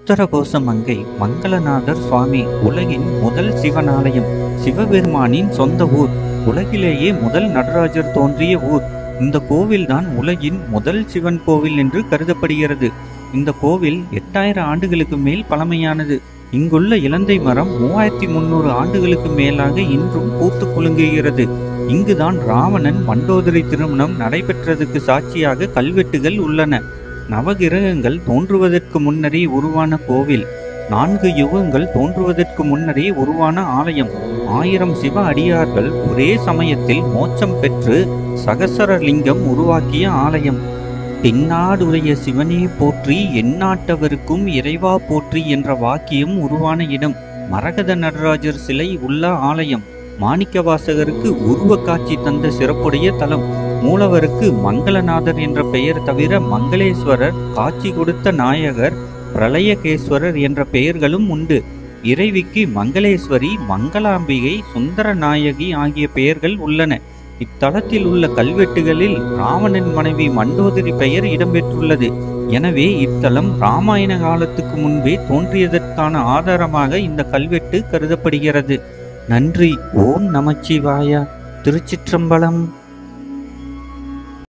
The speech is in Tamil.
உத்தரகோச மங்கை மங்களநாதர் சுவாமி உலகின் முதல் சிவனாலயம், சிவபெருமானின் சொந்த ஊர், உலகிலேயே முதல் நடராஜர் தோன்றிய ஊர். இந்த கோவில்தான் உலகின் முதல் சிவன் கோவில் என்று கருதப்படுகிறது. இந்த கோவில் 8000 ஆண்டுகளுக்கு மேல் பழமையானது. இங்குள்ள இலந்தை மரம் 3300 ஆண்டுகளுக்கு மேலாக இன்றும் பூத்து குலுங்குகிறது. இங்குதான் ராவணன் மண்டோதரி திருமணம் நடைபெற்றதுக்கு சாட்சியாக கல்வெட்டுகள் உள்ளன. நவகிரகங்கள் தோன்றுவதற்கு முன்னரே உருவான கோவில், 4 யுகங்கள் தோன்றுவதற்கு முன்னரே உருவான ஆலயம், 1000 சிவ அடியார்கள் ஒரே சமயத்தில் மோட்சம் பெற்று சகசரலிங்கம் உருவாக்கிய ஆலயம். தென்னாடுடைய சிவனே போற்றி, எந்நாட்டவருக்கும் இறைவா போற்றி என்ற வாக்கியம் உருவான இடம். மரகத நடராஜர் சிலை உள்ள ஆலயம். மாணிக்கவாசகருக்கு உருவ காட்சி தந்த சிறப்புடைய தலம். மூலவருக்கு மங்களநாதர் என்ற பெயர் தவிர மங்களேஸ்வரர், காட்சி கொடுத்த நாயகர், பிரளயகேஸ்வரர் என்ற பெயர்களும் உண்டு. இறைவிக்கு மங்களேஸ்வரி, மங்களாம்பிகை, சுந்தர நாயகி ஆகிய பெயர்கள் உள்ளன. இத்தலத்தில் உள்ள கல்வெட்டுகளில் ராவணன் மனைவி மண்டோதரி பெயர் இடம்பெற்றுள்ளது. எனவே இத்தலம் இராமாயண காலத்துக்கு முன்பே தோன்றியதற்கான ஆதாரமாக இந்த கல்வெட்டு கருதப்படுகிறது. நன்றி. ஓம் நமச்சிவாய. திருச்சிற்றம்பலம்.